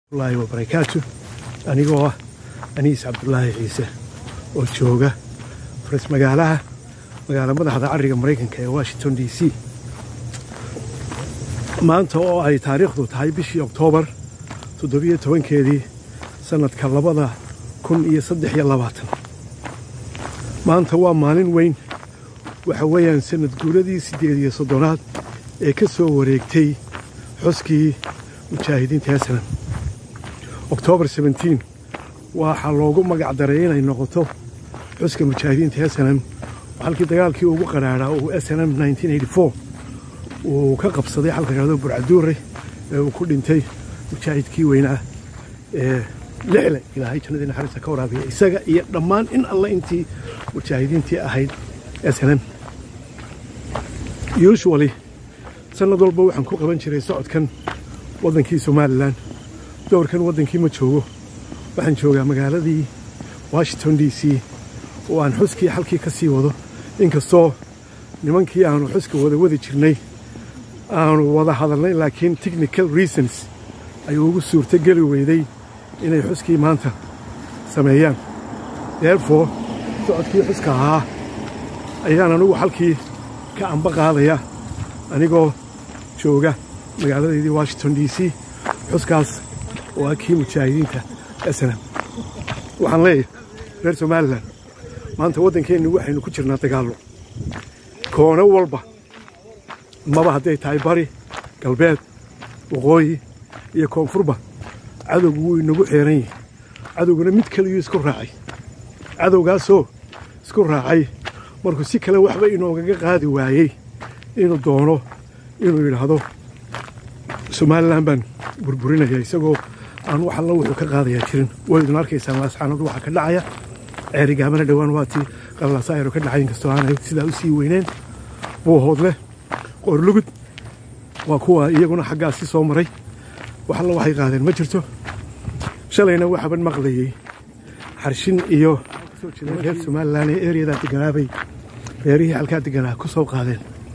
الله وبركاته أنا أنيس عبد الله عيسى وجوجا فرس مقالة مدحضة عريق أمريكان كي واشنطن دي سي ما أنت أي تاريخ ذو تهاي بشي أكتوبر تدبيه توين كذي سنة كلبضة كن يصدح يلا باطن ما أنت هو مالين وين وحويا سنة جولدي سديدي صدرات كسو وريكتي حسكي مشاهدين تهسنا أكتوبر 17 وحلوقو مقع دريين أي نقطة حسكي مشاهدين تهسنا وحالكي دقالكي وقرارا وأسنا 1984 وكقب صديح القرارة برعدوري وكل انتي مشاهدكي وينا لعلة إلى هاي كنا دينا حريصة كورا بيه إساقا يقدمان إن الله انتي مشاهدين تي أهيد أسنا usually سنة دولبا وحن كو قبان جيري سعود كان ودنكي سوماليلاند دور كان ودنكي ما جوغو waxaan joogaa magaaladii Washington DC oo aan xuskii halkii ka sii wado inkastoo nimankii aanu xuska wada jirnay aanu wada hadalnay laakiin technical reasons ay ugu suurtagali weyday inay xuskii maanta sameeyaan therefore socodkii xuska ahaa ayaan anigu halkii ka amba qaadaya anigoo jooga magaaladii Washington DC xuskaas waa kii mujaahidiinta أسلام وحن ليه غير سوماليلاند ما أنت ودن كين وحين كتيرنا تقالو كونه والبا ما بعد تاي باري قلبات وغوي يكون فربا عدو قوي نقول حيرين عدو قلنا متكل يسكر راعي عدو قاسو سكر راعي مركو سكلا وحبا إنه قادي واعي إنه دونه إنه يلهدو سوماليلاند بان بربرينا جاي سقو أنا وحلا وحلا كقاضي يشرين ويد نارك يسمى أنا روح كدعية عرق عمل دوان واتي قال صاير كدعين كستوان سيدا وسي وينين وهذا له قرلقد وكوا يجونا حاجة سي صومري وحلا وحي قاضي ما جرته شلينا وحب المغلي حرشين إيوه غير سمال لاني إيري ذات جنابي إيري على كات جناب كسو قاضي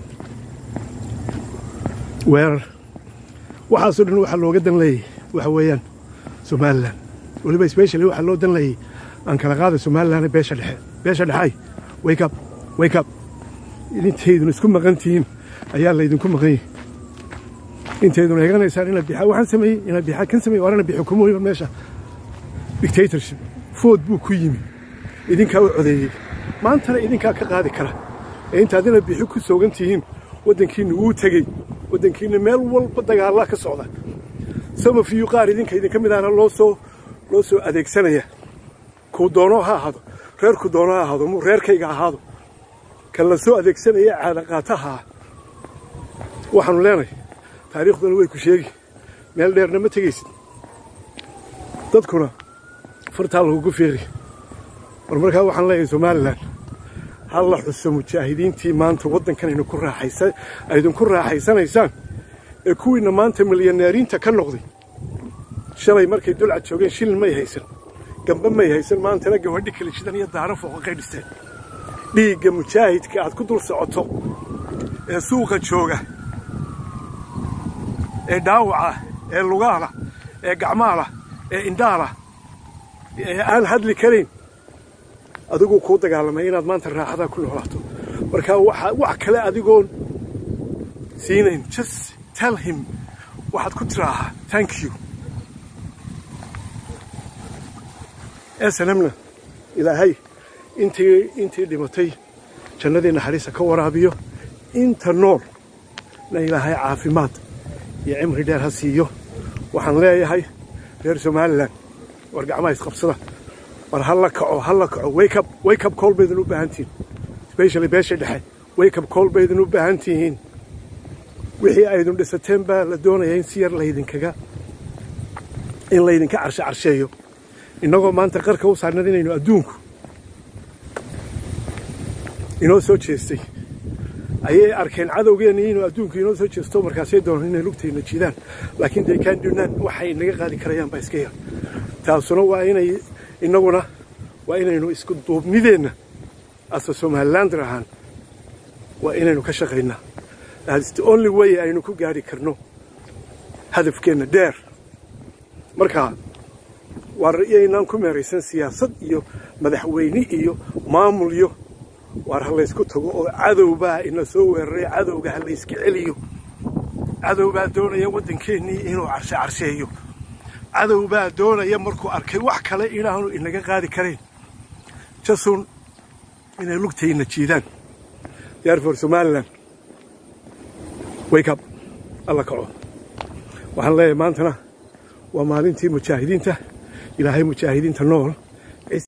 وير وحاصل إنه وحلا وقدر لي وحويان سوماليلاند ولبا سبيشالي waxa loo danlayay aan kala qaado Soomaaliland beesha dhaxay wake up inteeduna isku maqantiin ayaa la idinku maqan inteeduna eeganaysan in bixa waxaan sameeyay in bixa kan sameeyay warana bixukumoy meesha dictatorship food buu ku yimi idinka u codeeyay maantana idinka ka qaadi kara inta adina bixu ku soogantihiin wadankiina uu tagay wadankiina meel walba dagaal ka socda some of you qaar idinka idin kamid ahna loo soo adeegsanaya ku doono ha ahado reer ku doono ha ahado mu reerkayga ahaado kan la soo adeegsanaya caadaqaataha waxaanu leenahay taariikhdana way ku sheegi meel dheerna ma tagaysid dadkuna farta lagu fiiri markaa waxaan leeyahay Soomaaliland hal la xuso mujaahidiintii maanta wadankan inuu ku raaxaysan aydan ku raaxaysanaysaan kuwiina maanta milyaneeriinta ka noqday shalay markay dulcad joogeen shilin ma haysan gamba ma haysan maantana gabadhi kale shidan iyo daaran fooq qaydisteen dhiiga mujaahidka aad ku dul socoto ee suuqa jooga ee dhaawaca ee lugaha ee gacmaha ee indhaha ee aan hadli karin adigu ku dagaalamay inaad maanta raaxada ku noolaato marka wax kale adigoon siinayn just tell him waxaad ku tiraahdaa thank you asalaamna ilaahay intii dhimatay jannadii naxariista ka waraabiyo inta nool na ilaahay caafimaad iyo cimri dheer ha siiyo waxaan leeyahay reer Soomaaliland war gacmaha isqabsada war halla kaco wake up call baydan u baahantiin especially beesha dhexe wake up call baydan u baahantiin wixii aydun dhisateen baa la doonayaa in si yar laydinka carsheeyo inagoo maanta qarka u saarnay inaynu adduunku inoo soo jeestay ayay arkeen cadowgeena inuu adduunku inoo soo jeesto markaasay doonaan inay lugtayna jiidaan laakiin they can't do none waxay naga qaadi karayaan baa iska yar taasuna waa inaynu isku duubnideenna asa Somaliland rahan waa inaynu ka shaqaynaa that's the only way aynu ku gaari karno hadafkeena dheer marka waa ra'yaynaan ku meeraysan siyaasad iyo madaxweyne iyo maamul iyo war hal isku tago oo cadowbaa ina soo weeraray cadowga hal iska celiyo cadowbaa doonaya waddankeennii inuu carsheeyo cadowbaa doonaya markuu arkay wax kale inaanu inaga qaadi karayn jasun inay lugtayna jiidaan therefore Somaliland wake up alla kaco waxaan leeyahay maantana waa maalintii mujaahidiinta ilaahay mujaahidiinta nool